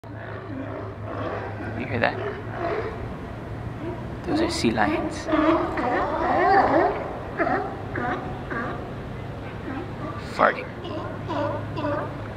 You hear that? Those are sea lions. Farting.